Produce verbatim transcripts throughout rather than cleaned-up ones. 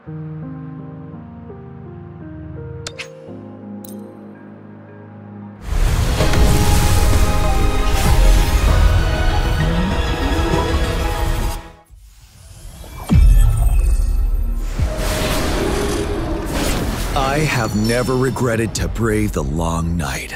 I have never regretted to brave the long night.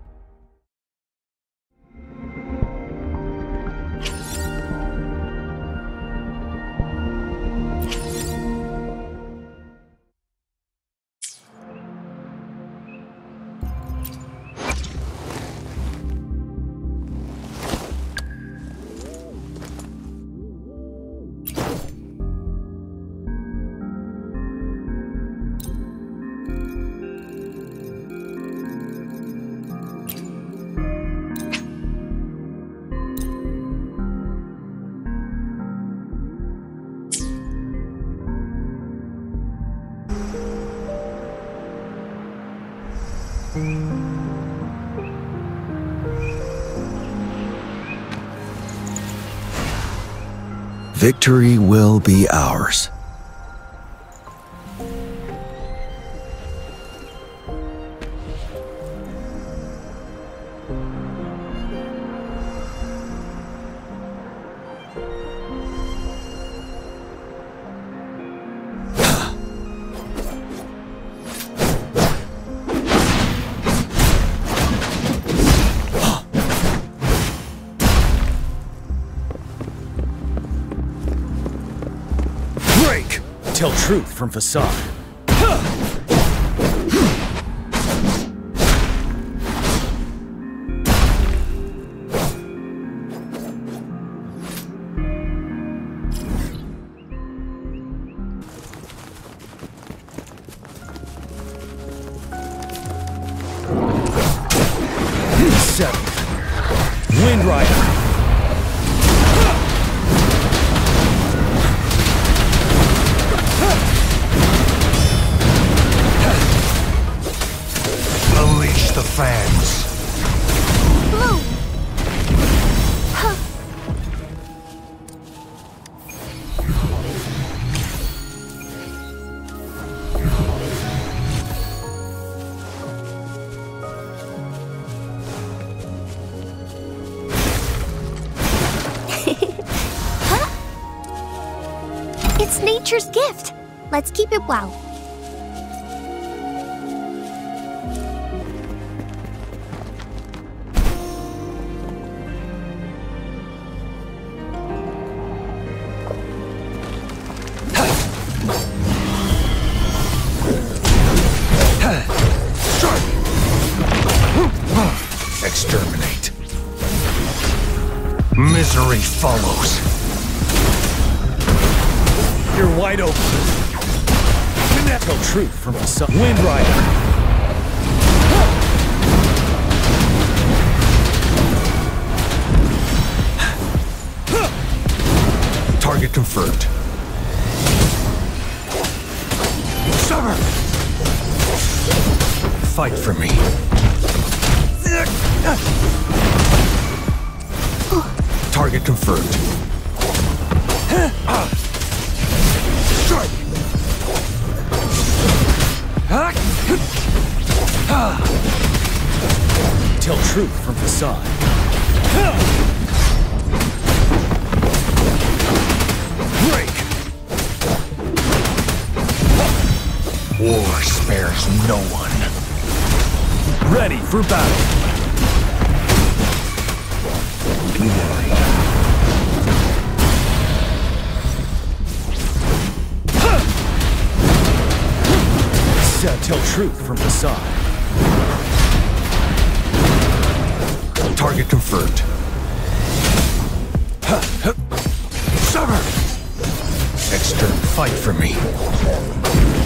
Victory will be ours. Tell truth from facade. Seven. Wind Rider. The fans. Blue. Huh. Huh? It's nature's gift. Let's keep it well. Exterminate. Misery follows. You're wide open. Tell truth from the sun. Wind Rider. Target confirmed. Summer! Fight for me. Target confirmed. Strike! Tell truth from facade. Break! War spares no one. Ready for battle. Set, tell truth from facade. Target confirmed. Summer! Extern, fight for me.